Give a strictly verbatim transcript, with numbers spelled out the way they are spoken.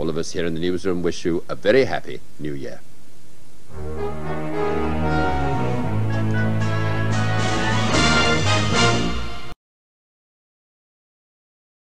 all of us here in the newsroom wish you a very happy New Year.